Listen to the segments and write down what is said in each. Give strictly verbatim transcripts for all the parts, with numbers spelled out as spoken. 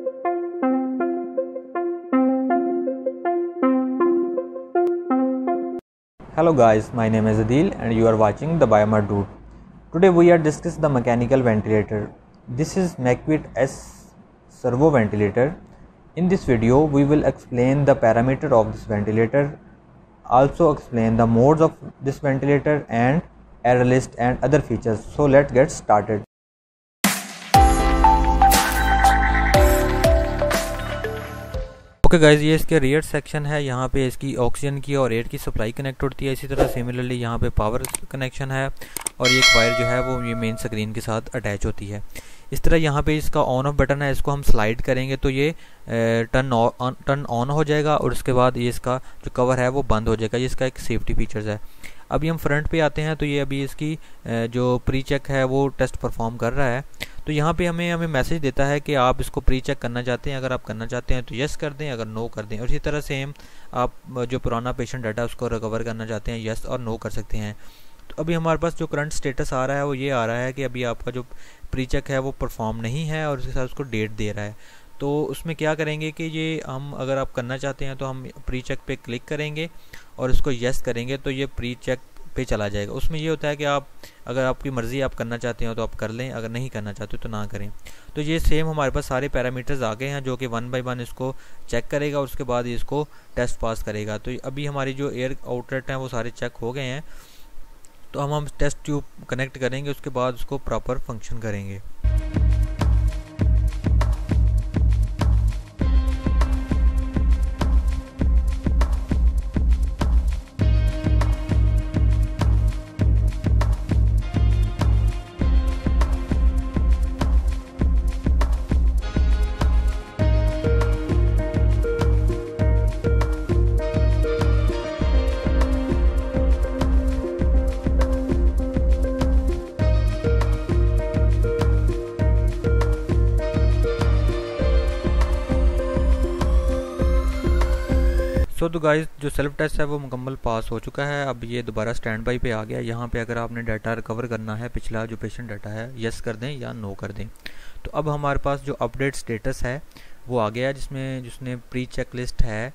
Hello guys, my name is Adil and you are watching the Biomart Dude. Today we are discussing the mechanical ventilator. This is Macvit S servo ventilator. In this video we will explain the parameter of this ventilator, also explain the modes of this ventilator and error list and other features. So let's get started. Okay guys, ये इसके rear section है। यहाँ पे इसकी oxygen की और air की supply connect होती है। इसी तरह सिमिलरली यहाँ पे पावर कनेक्शन है और ये एक वायर जो है वो ये मेन स्क्रीन के साथ अटैच होती है। इस तरह यहाँ पे इसका ऑन ऑफ बटन है, इसको हम स्लाइड करेंगे तो ये टर्न ऑन टर्न ऑन हो जाएगा और उसके बाद ये इसका जो कवर है वो बंद हो जाएगा। ये इसका एक सेफ्टी फीचर्स है। अभी हम फ्रंट पे आते हैं तो ये अभी इसकी जो प्री चेक है वो टेस्ट परफॉर्म कर रहा है। तो यहाँ पे हमें हमें मैसेज देता है कि आप इसको प्री चेक करना चाहते हैं। अगर आप करना चाहते हैं तो यस कर दें, अगर नो कर दें। और इसी तरह सेम आप जो पुराना पेशेंट डाटा उसको रिकवर करना चाहते हैं, यस और नो कर सकते हैं। तो अभी हमारे पास जो करंट स्टेटस आ रहा है वो ये आ रहा है कि अभी आपका जो प्री चेक है वो परफॉर्म नहीं है और उसके साथ उसको डेट दे रहा है। तो उसमें क्या करेंगे कि ये हम अगर आप करना चाहते हैं तो हम प्री चेक पे क्लिक करेंगे और उसको यस करेंगे तो ये प्री चेक पे चला जाएगा। उसमें ये होता है कि आप अगर आपकी मर्ज़ी आप करना चाहते हो तो आप कर लें, अगर नहीं करना चाहते तो ना करें। तो ये सेम हमारे पास सारे पैरामीटर्स आ गए हैं जो कि वन बाय वन इसको चेक करेगा और उसके बाद इसको टेस्ट पास करेगा। तो अभी हमारी जो एयर आउटलेट हैं वो सारे चेक हो गए हैं। तो हम हम टेस्ट ट्यूब कनेक्ट करेंगे, उसके बाद उसको प्रॉपर फंक्शन करेंगे। सो तो गाइस, जो सेल्फ टेस्ट है वो मुकम्मल पास हो चुका है। अब ये दोबारा स्टैंड बाई पे आ गया। यहाँ पे अगर आपने डाटा रिकवर करना है, पिछला जो पेशेंट डाटा है, यस कर दें या नो कर दें। तो अब हमारे पास जो अपडेट स्टेटस है वो आ गया, जिसमें जिसने प्री चेक लिस्ट है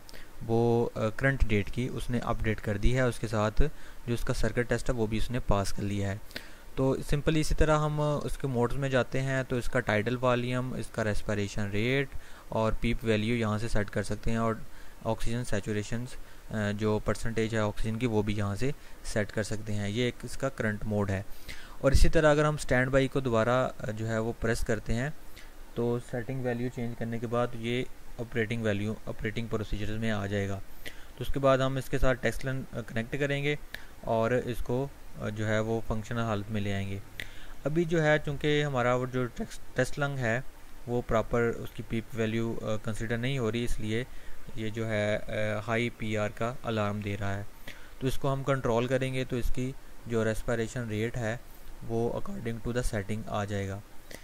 वो करंट डेट की उसने अपडेट कर दी है। उसके साथ जो उसका सर्किट टेस्ट है वो भी उसने पास कर लिया है। तो सिंपली इसी तरह हम उसके मोड्स में जाते हैं तो इसका टाइडल वॉल्यूम, इसका रेस्पिरेशन रेट और पीप वैल्यू यहाँ से सेट कर सकते हैं और ऑक्सीजन सैचुरेशन जो परसेंटेज है ऑक्सीजन की वो भी यहाँ से सेट कर सकते हैं। ये एक इसका करंट मोड है। और इसी तरह अगर हम स्टैंड बाई को दोबारा जो है वो प्रेस करते हैं तो सेटिंग वैल्यू चेंज करने के बाद ये ऑपरेटिंग वैल्यू ऑपरेटिंग प्रोसीजर्स में आ जाएगा। तो उसके बाद हम इसके साथ टेस्ट लंग कनेक्ट करेंगे और इसको जो है वो फंक्शनल हालत में ले आएंगे। अभी जो है चूँकि हमारा वो जो टेस्ट लंग है वो प्रॉपर उसकी पीप वैल्यू कंसिडर नहीं हो रही, इसलिए ये जो है हाई पीआर का अलार्म दे रहा है। तो इसको हम कंट्रोल करेंगे तो इसकी जो रेस्पिरेशन रेट है वो अकॉर्डिंग टू द सेटिंग आ जाएगा।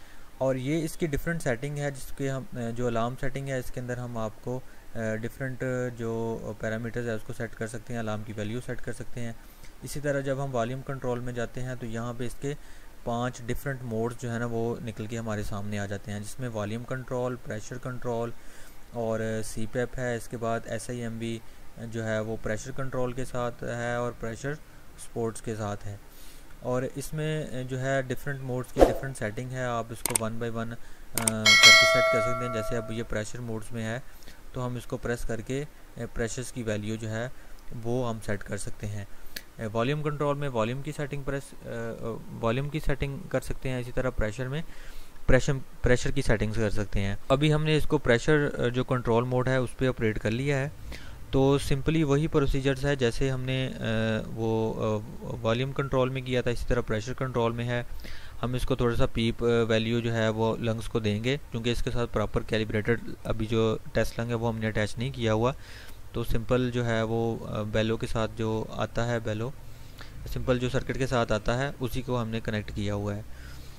और ये इसकी डिफरेंट सेटिंग है, जिसके हम जो अलार्म सेटिंग है इसके अंदर हम आपको डिफरेंट जो पैरामीटर्स है उसको सेट कर सकते हैं, अलार्म की वैल्यू सेट कर सकते हैं। इसी तरह जब हम वॉल्यूम कंट्रोल में जाते हैं तो यहाँ पे इसके पांच डिफरेंट मोड्स जो है ना वो निकल के हमारे सामने आ जाते हैं, जिसमें वॉल्यूम कंट्रोल, प्रेशर कंट्रोल और सी पैप है। इसके बाद एस आई एम बी जो है वो प्रेशर कंट्रोल के साथ है और प्रेशर स्पोर्ट्स के साथ है। और इसमें जो है डिफरेंट मोड्स की डिफरेंट सेटिंग है, आप इसको वन बाय वन करके सेट कर सकते हैं। जैसे अब ये प्रेशर मोड्स में है तो हम इसको प्रेस करके प्रेशर्स की वैल्यू जो है वो हम सेट कर सकते हैं। वॉल्यूम कंट्रोल में वॉल्यूम की सेटिंग प्रेस वॉल्यूम की सेटिंग कर सकते हैं। इसी तरह प्रेशर में प्रेशर प्रेशर की सेटिंग्स कर सकते हैं। अभी हमने इसको प्रेशर जो कंट्रोल मोड है उस पर ऑपरेट कर लिया है। तो सिंपली वही प्रोसीजर्स है जैसे हमने वो वॉल्यूम कंट्रोल में किया था, इसी तरह प्रेशर कंट्रोल में है। हम इसको थोड़ा सा पीप वैल्यू जो है वो लंग्स को देंगे, क्योंकि इसके साथ प्रॉपर कैलिब्रेटेड अभी जो टेस्ट लंग है वो हमने अटैच नहीं किया हुआ। तो सिंपल जो है वो बेलो के साथ जो आता है, बेलो सिंपल जो सर्किट के साथ आता है उसी को हमने कनेक्ट किया हुआ है।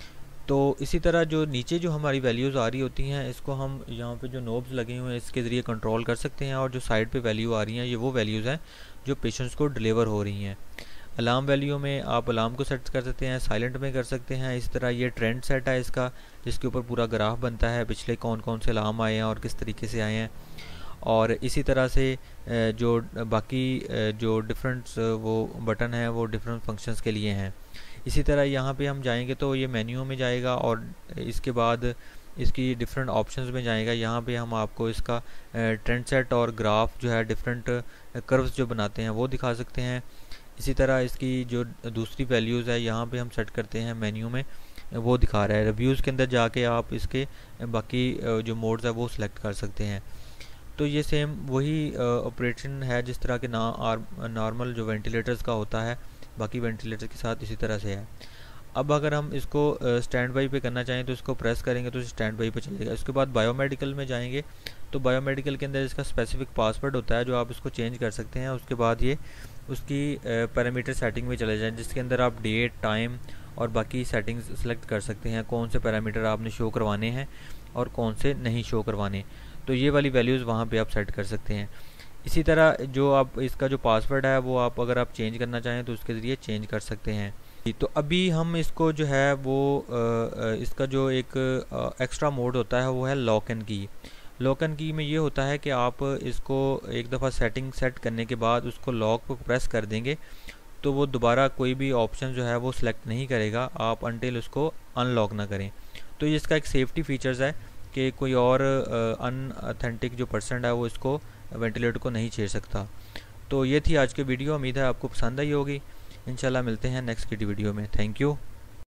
तो इसी तरह जो नीचे जो हमारी वैल्यूज़ आ रही होती हैं इसको हम यहाँ पे जो नोब्स लगे हुए हैं इसके ज़रिए कंट्रोल कर सकते हैं। और जो साइड पे वैल्यू आ रही हैं ये वो वैल्यूज़ हैं जो पेशेंट्स को डिलीवर हो रही हैं। अलार्म वैल्यू में आप अलार्म को सेट कर सकते हैं, साइलेंट में कर सकते हैं। इस तरह ये ट्रेंड सेट है इसका, जिसके ऊपर पूरा ग्राफ बनता है, पिछले कौन कौन से अलार्म आए हैं और किस तरीके से आए हैं। और इसी तरह से जो बाकी जो डिफरेंट वो बटन हैं वो डिफरेंट फंक्शंस के लिए हैं। इसी तरह यहाँ पे हम जाएंगे तो ये मेन्यू में जाएगा और इसके बाद इसकी डिफरेंट ऑप्शंस में जाएगा। यहाँ पे हम आपको इसका ट्रेंड सेट और ग्राफ जो है डिफरेंट कर्व्स जो बनाते हैं वो दिखा सकते हैं। इसी तरह इसकी जो दूसरी वैल्यूज़ है यहाँ पे हम सेट करते हैं मेन्यू में, वो दिखा रहा है। रिव्यूज़ के अंदर जाके आप इसके बाकी जो मोड्स है वो सिलेक्ट कर सकते हैं। तो ये सेम वही ऑपरेशन है जिस तरह के ना नॉर्मल जो वेंटिलेटर्स का होता है, बाकी वेंटिलेटर के साथ इसी तरह से है। अब अगर हम इसको स्टैंड बाई पे करना चाहें तो इसको प्रेस करेंगे तो स्टैंड बाई पे चलेगा। इसके बाद बायोमेडिकल में जाएंगे तो बायोमेडिकल के अंदर इसका स्पेसिफिक पासवर्ड होता है जो आप इसको चेंज कर सकते हैं। उसके बाद ये उसकी पैरामीटर सेटिंग में चले जाएं जिसके अंदर आप डेट, टाइम और बाकी सेटिंग्स सेलेक्ट कर सकते हैं, कौन से पैरामीटर आपने शो करवाने हैं और कौन से नहीं शो करवाने। तो ये वाली वैल्यूज़ वहाँ पे आप सेट कर सकते हैं। इसी तरह जो आप इसका जो पासवर्ड है वो आप अगर आप चेंज करना चाहें तो उसके ज़रिए चेंज कर सकते हैं। तो अभी हम इसको जो है वो इसका जो एक एक्स्ट्रा मोड होता है वो है lock and key. Lock and key में ये होता है कि आप इसको एक दफ़ा सेटिंग सेट करने के बाद उसको लॉक को प्रेस कर देंगे तो वो दोबारा कोई भी ऑप्शन जो है वो सिलेक्ट नहीं करेगा आप अनटिल उसको अनलॉक ना करें। तो ये इसका एक सेफ्टी फीचर्स है कि कोई और अनऑथेंटिक जो पर्सन है वो इसको वेंटिलेटर को नहीं छेड़ सकता। तो ये थी आज की वीडियो, उम्मीद है आपको पसंद आई होगी। इंशाल्लाह मिलते हैं नेक्स्ट की वीडियो में। Thank you.